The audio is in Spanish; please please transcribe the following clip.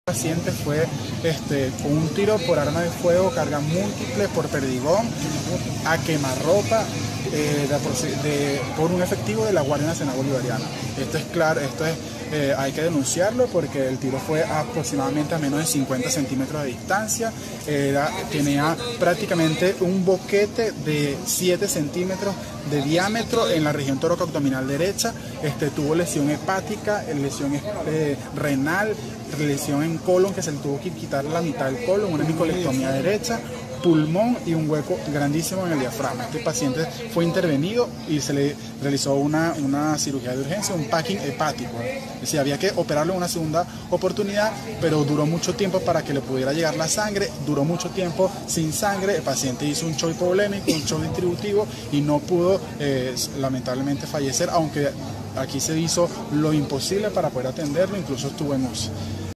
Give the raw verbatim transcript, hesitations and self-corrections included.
Paciente fue este, con un tiro por arma de fuego, carga múltiple por perdigón, a quemarropa eh, de, de, por un efectivo de la Guardia Nacional Bolivariana. Esto es claro, esto es, eh, hay que denunciarlo porque el tiro fue aproximadamente a menos de cincuenta centímetros de distancia, era, tenía prácticamente un boquete de siete centímetros de diámetro en la región toracoabdominal derecha, este, tuvo lesión hepática, lesión eh, renal, lesión en colon, que se le tuvo que quitar la mitad del colon, una hemicolectomía derecha, pulmón y un hueco grandísimo en el diafragma. Este paciente fue intervenido y se le realizó una, una cirugía de urgencia, un packing hepático. Es decir, había que operarlo en una segunda oportunidad, pero duró mucho tiempo para que le pudiera llegar la sangre, duró mucho tiempo sin sangre, el paciente hizo un shock hipovolémico, un shock distributivo y no pudo eh, lamentablemente fallecer, aunque aquí se hizo lo imposible para poder atenderlo, incluso estuvo en U C I.